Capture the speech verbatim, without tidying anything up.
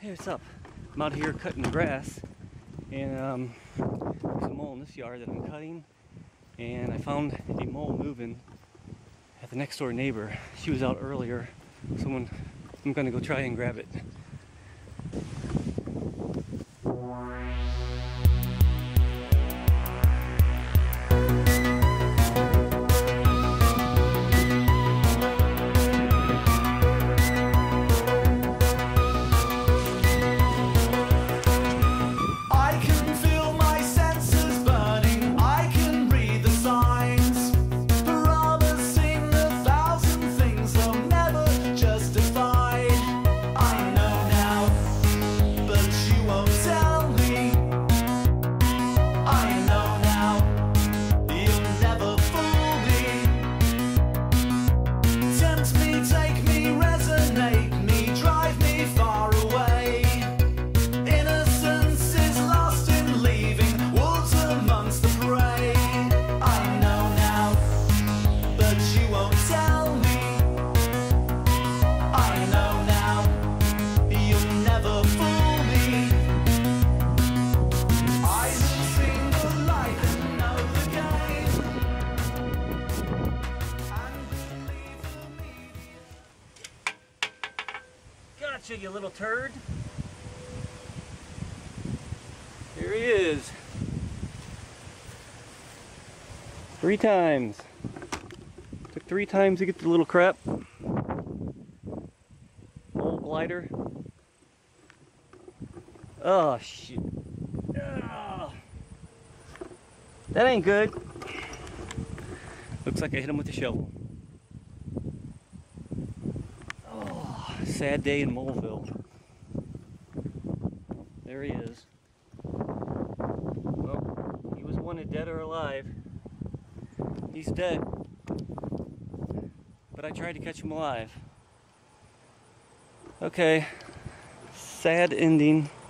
Hey, what's up? I'm out here cutting the grass, and um, there's a mole in this yard that I'm cutting, and I found a mole moving at the next door neighbor. She was out earlier, so I'm, I'm gonna go try and grab it. Gotcha, you little turd. Here he is. Three times. Took three times to get the little crap. Old Blighter. Oh, shit. Oh. That ain't good. Looks like I hit him with the shovel. Sad day in Moleville. There he is. Well, he was wanted dead or alive. He's dead. But I tried to catch him alive. Okay. Sad ending.